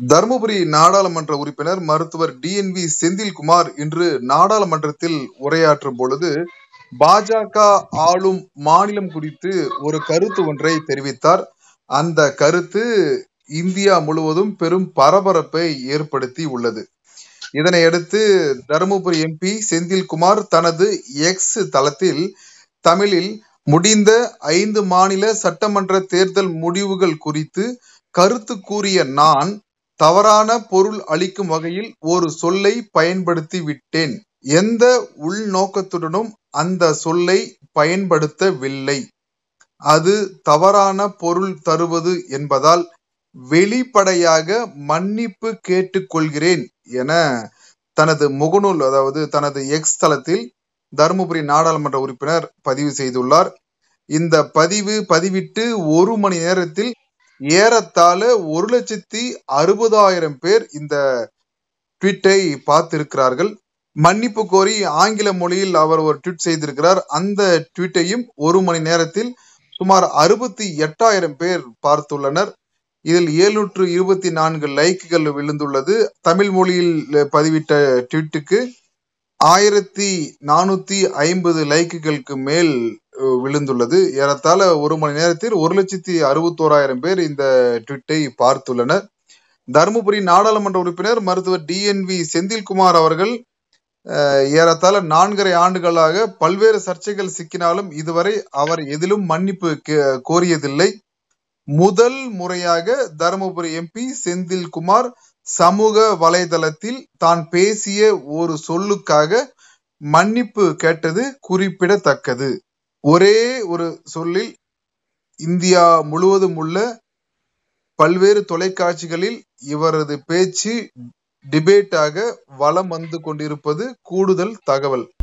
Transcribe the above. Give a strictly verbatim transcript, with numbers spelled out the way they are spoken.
தர்மபுரி நாடாளுமன்ற உறுப்பினர் மருத்துவர் டி என் வி செந்தில்குமார் இன்று நாடாளுமன்றத்தில் உரையாற்றும் பொழுது பாஜக ஆளும் மாநிலம் குறித்து ஒரு கருத்து ஒன்றை தெரிவித்தார். அந்த கருத்து இந்தியா முழுவதும் பெரும் பரபரப்பை ஏற்படுத்தி உள்ளது. இதனையடுத்து தர்மபுரி எம்பி செந்தில்குமார் தனது எக்ஸ் தளத்தில் தமிழில் முடிந்த ஐந்து மாநில சட்டமன்ற தேர்தல் முடிவுகள் குறித்து கருத்து கூறிய நான் தவறான பொருள் அளிக்கும் வகையில் ஒரு சொல்லை பயன்படுத்தி விட்டேன். எந்த உள்நோக்கத்துடனும் அந்த சொல்லை பயன்படுத்தவில்லை. அது தவறான பொருள் தருவது என்பதால் வெளிப்படையாக மன்னிப்பு கேட்டுக்கொள்கிறேன் என தனது முகநூல் அதாவது தனது எக்ஸ் தளத்தில் தருமபுரி நாடாளுமன்ற உறுப்பினர் பதிவு செய்துள்ளார். இந்த பதிவு பதிவிட்டு ஒரு மணி நேரத்தில் ஏறத்தாழ ஒரு லட்சத்தி அறுபதாயிரம் பேர் இந்த ட்வீட்டை பார்த்திருக்கிறார்கள். மன்னிப்பு கோரி ஆங்கில மொழியில் அவர் ஒரு ட்வீட் செய்திருக்கிறார். அந்த ட்வீட்டையும் ஒரு மணி நேரத்தில் சுமார் அறுபத்தி எட்டாயிரம் பேர் பார்த்துள்ளனர். இதில் எழுநூற்று இருபத்தி நான்கு லைக்குகள் விழுந்துள்ளது. தமிழ் மொழியில் பதிவிட்ட ட்வீட்டுக்கு ஆயிரத்தி நானூத்தி ஐம்பது லைக்குகளுக்கு மேல் விழுந்துள்ளது. ஏறத்தாழ ஒரு மணி நேரத்தில் ஒரு லட்சத்தி அறுபத்தோராயிரம் பேர் இந்த ட்வீட்டை பார்த்துள்ளனர். தருமபுரி நாடாளுமன்ற உறுப்பினர் மருத்துவர் டி என் வி செந்தில்குமார் அவர்கள் ஏறத்தாழ நான்கரை ஆண்டுகளாக பல்வேறு சர்ச்சைகள் சிக்கினாலும் இதுவரை அவர் எதிலும் மன்னிப்பு கோரியதில்லை. முதல் முறையாக தருமபுரி எம்பி செந்தில்குமார் சமூக வலைதளத்தில் தான் பேசிய ஒரு சொல்லுக்காக மன்னிப்பு கேட்டது குறிப்பிடத்தக்கது. ஒரே ஒரு சொல்லில் இந்தியா முழுவதும் உள்ள பல்வேறு தொலைக்காட்சிகளில் இவரது பேச்சு டிபேட்டாக வலம் வந்து கொண்டிருப்பது கூடுதல் தகவல்.